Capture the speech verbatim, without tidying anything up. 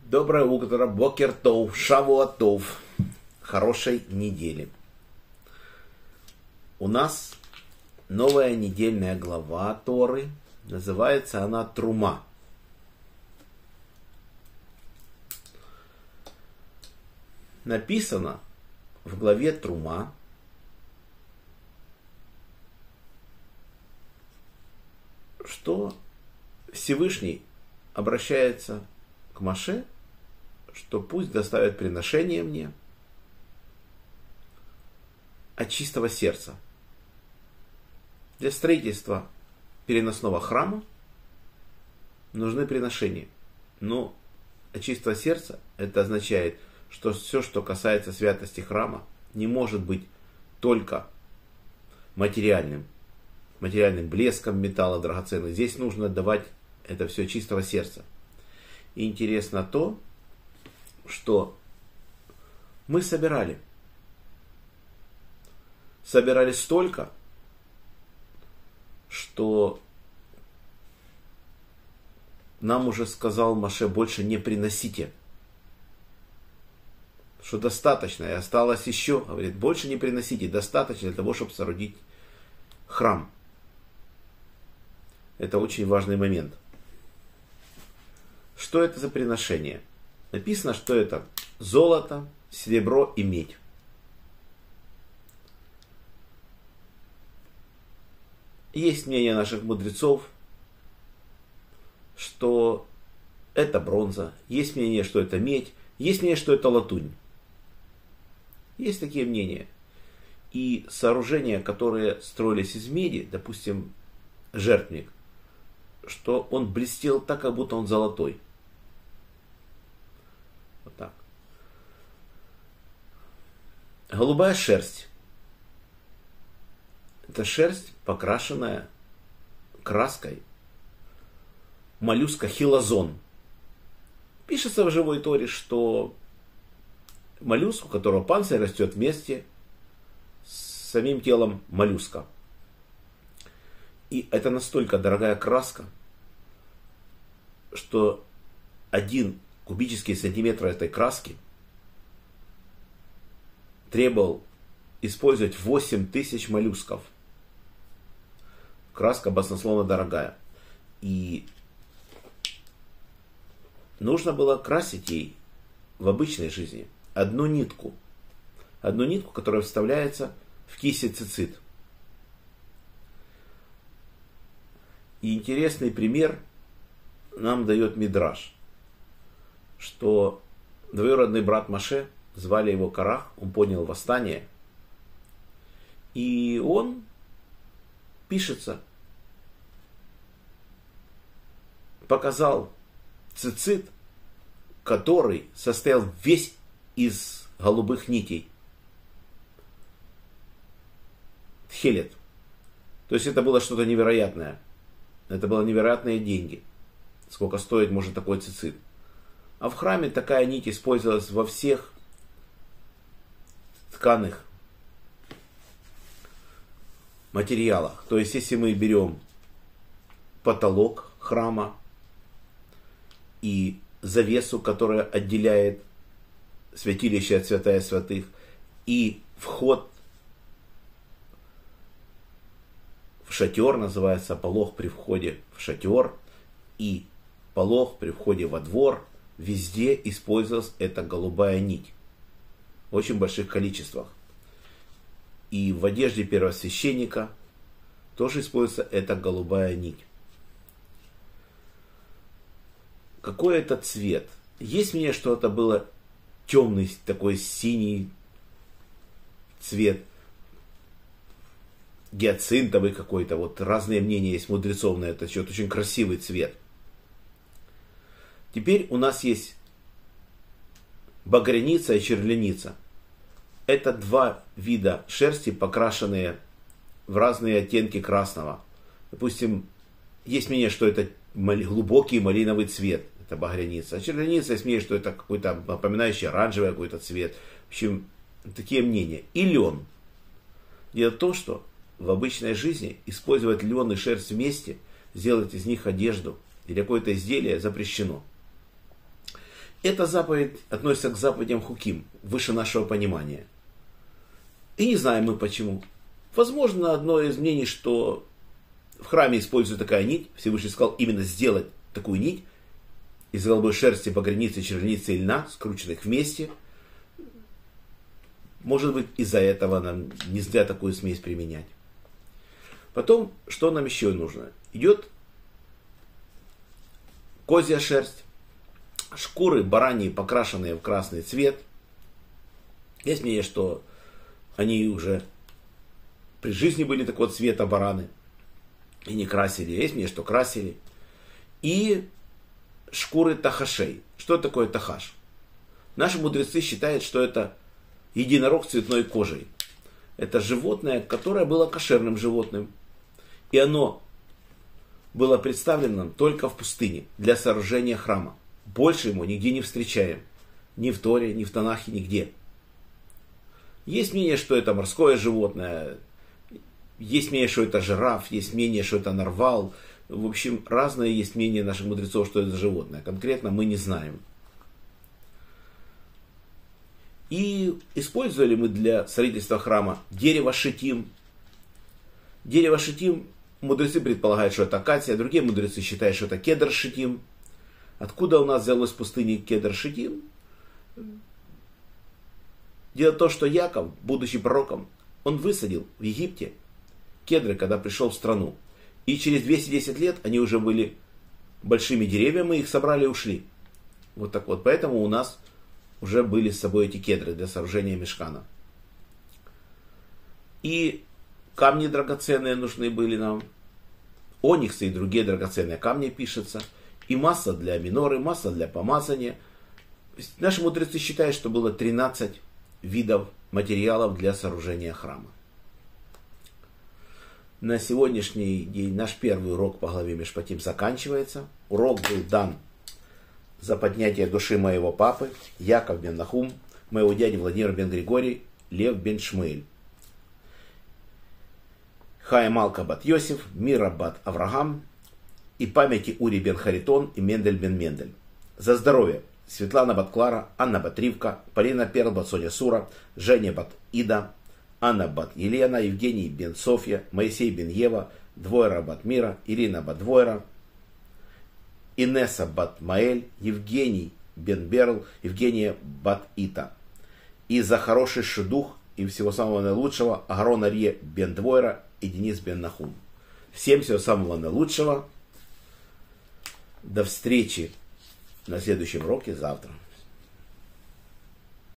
Доброе утро, бокер тов, шавуот тов, хорошей недели. У нас новая недельная глава Торы, называется она Трума. Написано в главе Трума, что Всевышний обращается к Моше, что пусть доставят приношение мне от чистого сердца. Для строительства переносного храма нужны приношения. Но от чистого сердца это означает, что все, что касается святости храма, не может быть только материальным, материальным блеском металла драгоценных. Здесь нужно давать это все чистого сердца. И интересно то, что мы собирали. Собирали столько, что нам уже сказал Моше, больше не приносите. Что достаточно, и осталось еще, говорит, больше не приносите, достаточно для того, чтобы соорудить храм. Это очень важный момент. Что это за приношение? Написано, что это золото, серебро и медь. Есть мнение наших мудрецов, что это бронза, есть мнение, что это медь, есть мнение, что это латунь. Есть такие мнения. И сооружения, которые строились из меди, допустим, жертвенник, что он блестел так, как будто он золотой. Вот так. Голубая шерсть. Это шерсть, покрашенная краской моллюска хилозон. Пишется в живой Торе, что моллюск, у которого панцирь растет вместе с самим телом моллюска. И это настолько дорогая краска, что один кубический сантиметр этой краски требовал использовать восемь тысяч моллюсков. Краска баснословно дорогая. И нужно было красить ей в обычной жизни одну нитку. Одну нитку, которая вставляется в кисть цицит. И интересный пример нам дает Мидраш, что двоюродный брат Моше, звали его Корах, он поднял восстание, и он пишется, показал цицит, который состоял весь из голубых нитей. Тхелет. То есть это было что-то невероятное. Это было невероятные деньги. Сколько стоит может такой цицит. А в храме такая нить использовалась во всех тканых материалах. То есть если мы берем потолок храма и завесу, которая отделяет святилище от святая святых, и вход в шатер, называется полог при входе в шатер, и полог при входе во двор, везде использовалась эта голубая нить. В очень больших количествах. И в одежде первосвященника тоже используется эта голубая нить. Какой это цвет? Есть мнение, что это было темный, такой синий цвет, гиацинтовый какой-то. Вот разные мнения есть мудрецов на этот счет. Очень красивый цвет. Теперь у нас есть багряница и червляница. Это два вида шерсти, покрашенные в разные оттенки красного. Допустим, есть мнение, что это глубокий малиновый цвет. Это багряница. А червляница, есть мнение, что это какой-то напоминающий оранжевый какой-то цвет. В общем, такие мнения. И лен. Дело в том, что в обычной жизни использовать лен и шерсть вместе, сделать из них одежду или какое-то изделие запрещено. эта заповедь относится к заповедям Хуким, выше нашего понимания. И не знаем мы почему. Возможно, одно из мнений, что в храме используется такая нить. Всевышний сказал именно сделать такую нить из голубой шерсти, багряницы, черницы и льна, скрученных вместе. Может быть, из-за этого нам нельзя такую смесь применять. Потом, что нам еще нужно? Идет козья шерсть, шкуры бараньи, покрашенные в красный цвет. Есть мнение, что они уже при жизни были такого цвета бараны и не красили. Есть мнение, что красили. И шкуры тахашей. Что такое тахаш? Наши мудрецы считают, что это единорог с цветной кожей. Это животное, которое было кошерным животным. И оно было представлено только в пустыне для сооружения храма. Больше ему нигде не встречаем. Ни в Торе, ни в Танахе, нигде. Есть мнение, что это морское животное. Есть мнение, что это жираф. Есть мнение, что это нарвал. В общем, разные есть мнения наших мудрецов, что это животное. Конкретно мы не знаем. И использовали мы для строительства храма дерево шитим. Дерево шитим, мудрецы предполагают, что это акация, другие мудрецы считают, что это кедр шитим. Откуда у нас взялось в пустыне кедр шитим? Дело в том, что Яков, будучи пророком, он высадил в Египте кедры, когда пришел в страну. И через двести десять лет они уже были большими деревьями, их собрали и ушли. Вот так вот. Поэтому у нас уже были с собой эти кедры для сооружения мишкана. И камни драгоценные нужны были нам. Ониксы и другие драгоценные камни пишется. И масса для миноры, масса для помазания. Наши мудрецы считают, что было тринадцать видов материалов для сооружения храма. На сегодняшний день наш первый урок по главе Мишпатим заканчивается. Урок был дан за поднятие души моего папы, Яков бен Нахум, моего дяди Владимир бен Григорий, Лев бен Шмуэль. Хая Малка бат Йосиф, Мира бат Авраам и памяти Ури бен Харитон и Мендель бен Мендель. За здоровье Светлана бат Клара, Анна бат Ривка, Полина Перл бат Соня Сура, Женя бат Ида, Анна бат Елена, Евгений бен Софья, Моисей бен Ева, Двойра бат Мира, Ирина бат Двойра, Инесса бат Маэль, Евгений бен Берл, Евгения бат Ита. И за хороший шедух и всего самого наилучшего Агарон Арье бен Двойра и Денис бен Нахум. Всем всего самого наилучшего. До встречи на следующем уроке завтра.